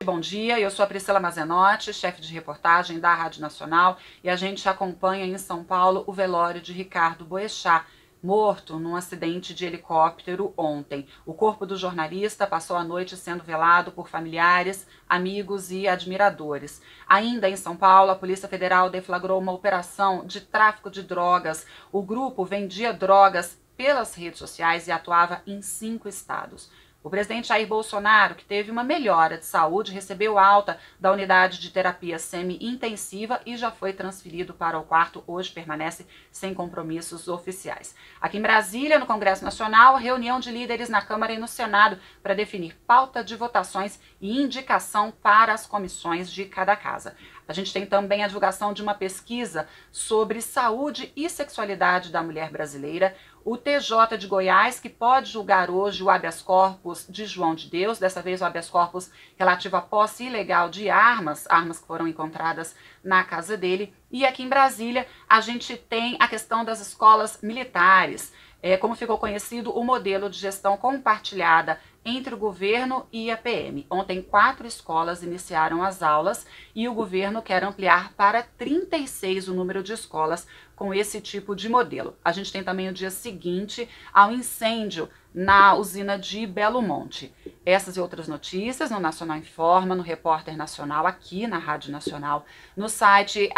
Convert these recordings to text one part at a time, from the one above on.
bom dia. Eu sou a Priscila Mazenotti, chefe de reportagem da Rádio Nacional, e a gente acompanha em São Paulo o velório de Ricardo Boechat, morto num acidente de helicóptero ontem. O corpo do jornalista passou a noite sendo velado por familiares, amigos e admiradores. Ainda em São Paulo, a Polícia Federal deflagrou uma operação de tráfico de drogas. O grupo vendia drogas pelas redes sociais e atuava em 5 estados. O presidente Jair Bolsonaro, que teve uma melhora de saúde, recebeu alta da unidade de terapia semi-intensiva e já foi transferido para o quarto. Hoje permanece sem compromissos oficiais. Aqui em Brasília, no Congresso Nacional, reunião de líderes na Câmara e no Senado para definir pauta de votações e indicação para as comissões de cada casa. A gente tem também a divulgação de uma pesquisa sobre saúde e sexualidade da mulher brasileira. O TJ de Goiás, que pode julgar hoje o habeas corpus de João de Deus, dessa vez o habeas corpus relativo à posse ilegal de armas que foram encontradas na casa dele. E aqui em Brasília, a gente tem a questão das escolas militares. Como ficou conhecido, o modelo de gestão compartilhada entre o governo e a PM. Ontem, 4 escolas iniciaram as aulas e o governo quer ampliar para 36 o número de escolas com esse tipo de modelo. A gente tem também o dia seguinte ao incêndio na usina de Belo Monte. Essas e outras notícias no Nacional Informa, no Repórter Nacional, aqui na Rádio Nacional, no site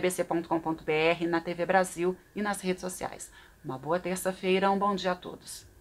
agenciabrasil.ebc.com.br, na TV Brasil e nas redes sociais. Uma boa terça-feira, um bom dia a todos.